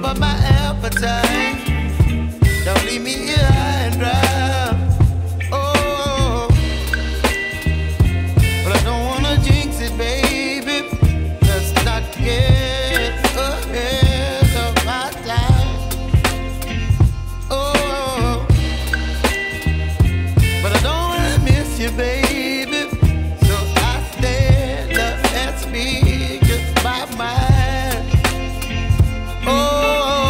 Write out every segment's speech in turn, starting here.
up my appetite. Don't leave me here high and dry. Oh, but I don't wanna jinx it, baby. Let's not get ahead of my time. Oh, but I don't wanna miss you, baby. So I stand up and speak my mind. Oh.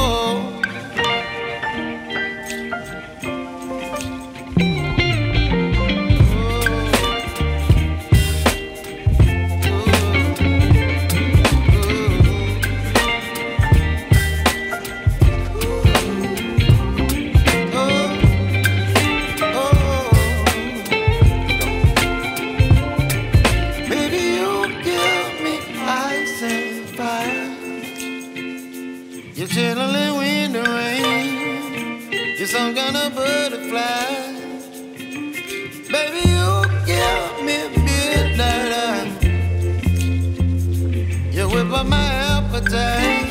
You're chilling when the rain. You're some kind of butterfly. Baby, you give me midnight. You whip up my appetite.